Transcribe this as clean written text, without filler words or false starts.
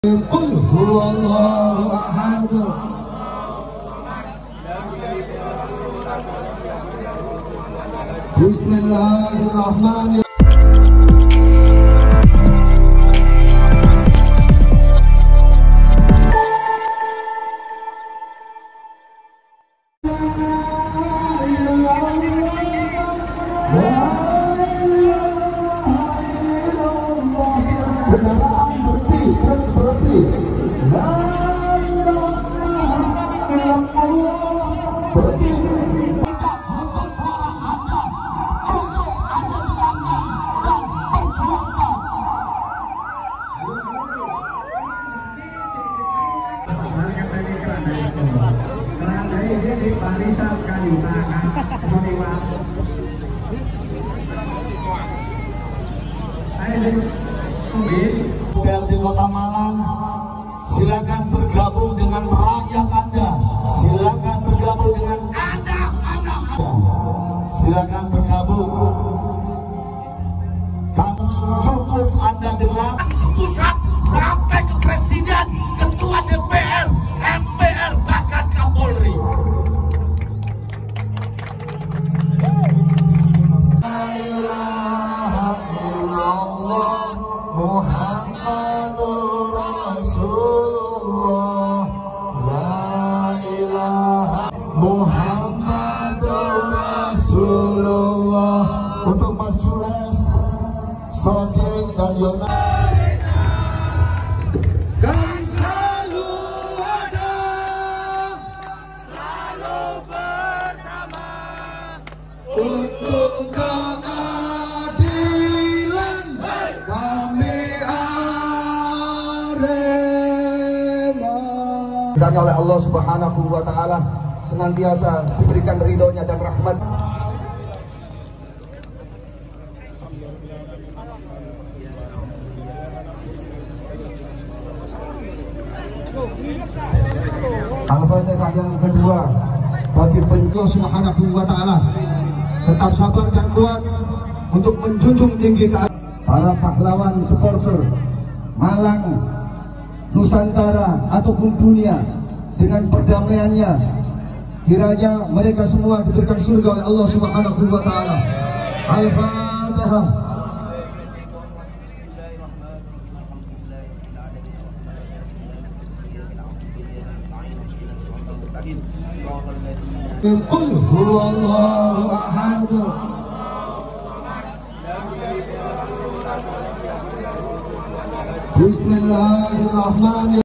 Qul huwallahu ahad. Bismillahirrahmanirrahim. Kendaraan berhenti. La ilaha illallah. Berhenti. PLT Kota Malang, silakan bergabung dengan rakyat Anda, silakan bergabung dengan anak-anak, silakan bergabung. Kamu cukup Anda dengan pusat sampai ke Presiden, Ketua DPR, MPR, bahkan Kapolri. La ilaha illallah Muhammadur Rasulullah. La ilaha Muhammadur Rasulullah. Untuk Mas Jules, Sojek dan Yona, kami selalu ada, selalu bersama untuk keadilan. Kami Arema. Dan oleh Allah Subhanahu wa Ta'ala senantiasa diberikan ridhonya dan rahmat. Al-Fatihah yang kedua bagi Allah Subhanahu wa Ta'ala, tetap sabar dan kuat untuk menjunjung tinggi para pahlawan supporter Malang, Nusantara ataupun dunia dengan perdamaiannya. Kiranya mereka semua diberikan surga oleh Allah Subhanahu wa Ta'ala. Al-Fatihah. Qul huwallahu ahad. Bismillahirrahmanirrahim.